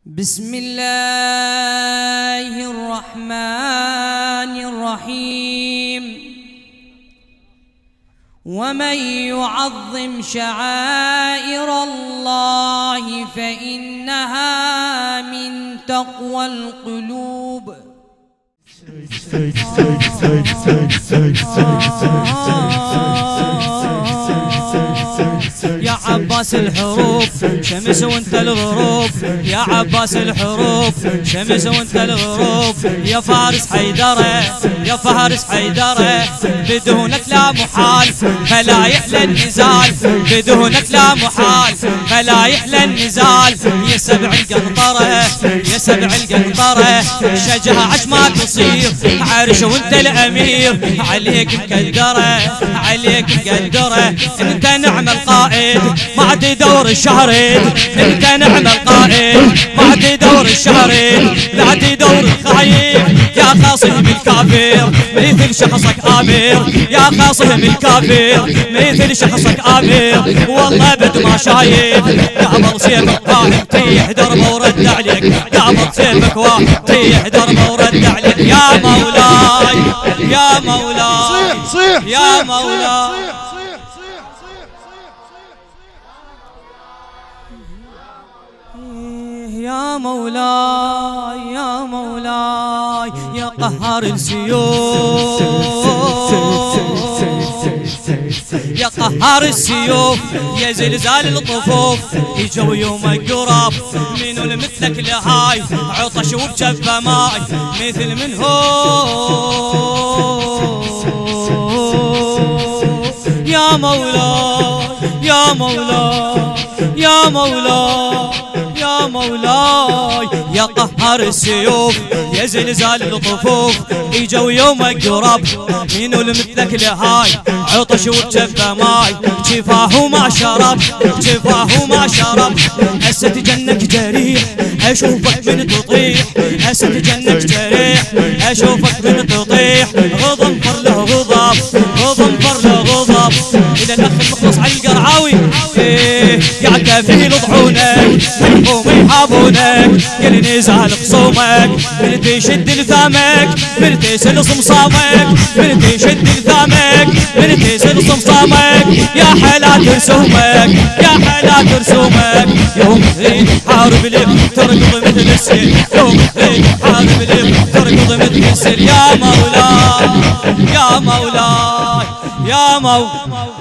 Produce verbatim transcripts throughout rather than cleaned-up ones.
بسم الله الرحمن الرحيم. ومن يعظم شعائر الله فإنها من تقوى القلوب. يا عباس الحروف شمس وانت الغروب، يا عباس الحروف شمس وانت الغروب، يا فارس حيدره يا فارس حيدره، بدونك لا محال فلا يحلى النزال، بدونك لا محال فلا يحلى النزال، يا سبع القنطره يا سبع القنطره، شجاعك ما تصير عرش وانت الامير، عليك مقدره عليك مقدره، انت نعم القائد ما تدور الشهرين، انت نعم القائد ما تدور الشهرين، لا تدور الخاين يا خاصم الكافر مثل شخصك امير، يا خاصم الكافر مثل شخصك امير، والله بد ما شايف قابل سيفك واحد طيح دربه ورد عليك، قابل سيفك واحد طيح دربه ورد عليك، يا مولاي يا مولاي يا مولاي يا مولاي يا مولاي يا قهار السيوف، يا قهار السيوف يا زلزال الطفوف، يجوا يوم القراب منو مثلك لهاي، عطش وبجفه ماي مثل من هو، يا مولاي يا مولاي يا مولاي يا مولاي يا قهار السيوف يا زلزال الطفوف، اجوا يوم القرب منو مثلك لهاي، عطش وبجفه ماي شفاه ما شرب شفاه ما شرب، اسد جنك جريح اشوفك من تطيح، اسد جنك جريح اشوفك من تطيح، غضب فر له غضب غضب فر له غضب، الى الاخ المخلص علي القرعاوي إيه يا كفيل ضحونك منهم يحابونك، كل نزال خصومك من تشد لثامك من تسل صمصامك من تشد لثامك من تسل صمصامك، يا حلا ترسومك يا حلا ترسومك، يوم تريد حارب لك تركض مثل السيل، يوم تريد حارب لك تركض مثل السيل، يا مولاي يا مولاي يا مولاي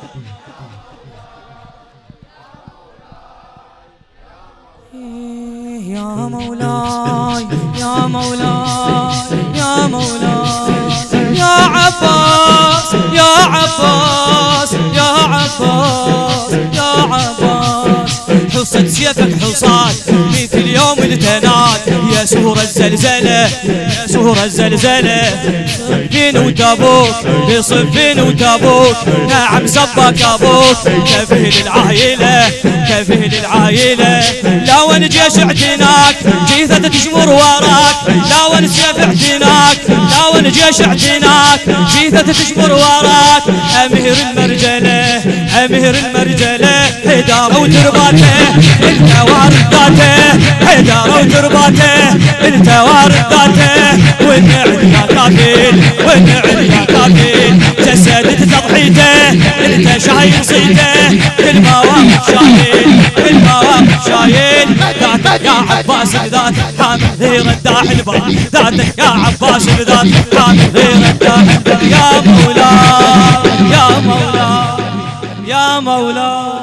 يا مولاي يا مولاي يا مولاي يا عباس يا عباس يا عباس يا عباس، حصة سيفك حصاد مثل يوم التناد، يا سهر الزلزلة يا سهر الزلزلة، صفين وتابوك بصفين وتابوك، نعم سبك ابوك كفهل العايلة كفهل العايلة، لا وين جيش اعتناك جيثة تجمر وراك، لا وين سيف اعتناك لا وين جيش اعتناك جيثة تجمر وراك، امير المرجلة امير المرجلة هداره وترباته انت وارد ذاته، هداره وترباته انت وارد ذاته، والنعل يا كافيل والنعل يا كافيل، جسدت تضحيته انت شايل صيته، كل ما واقف شايل كل ما واقف شايل، ذاتك يا عباس بذات حامل غير الداح البار، ذاتك يا عباس بذات حامل غير الداح البار، يا مولاي يا مولاي يا مولاي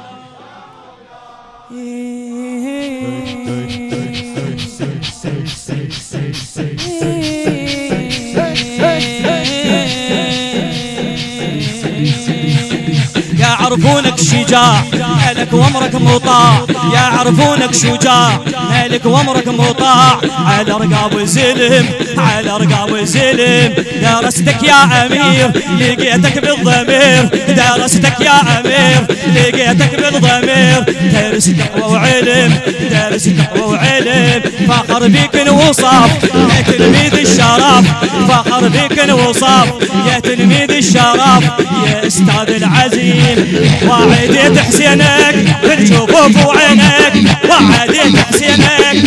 يعرفونك شجاع مالك وامرك مطاع، يعرفونك شجاع مالك وامرك مطاع، على رقاب الزلم على رقاب الزلم، درستك يا امير لقيتك بالضمير، درستك يا امير لقيتك بالضمير، دارس تقوى وعلم دارس تقوى وعلم، فخر بيك انوصاف يا تلميذ الشرف، فخر بيك انوصاف يا تلميذ الشرف، يا استاذ العزيم وعديت حسينك بالجفوف وعينك، وعديت حسينك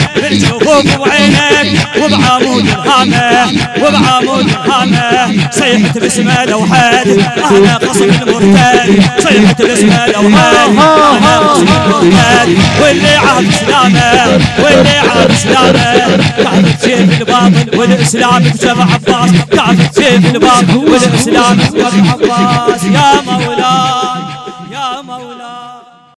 وبعينك وبعمود الهامة وبعمود الهامة صيحة باسمه لوحات أنا قصب المرتاد صيحة باسمه لوحات أنا قصب المرتاد واللي عاد إسلامه واللي عاد إسلامه تعرف سيف الباطل والإسلام بسبع عباس تعرف سيف الباطل والإسلام بسبع عباس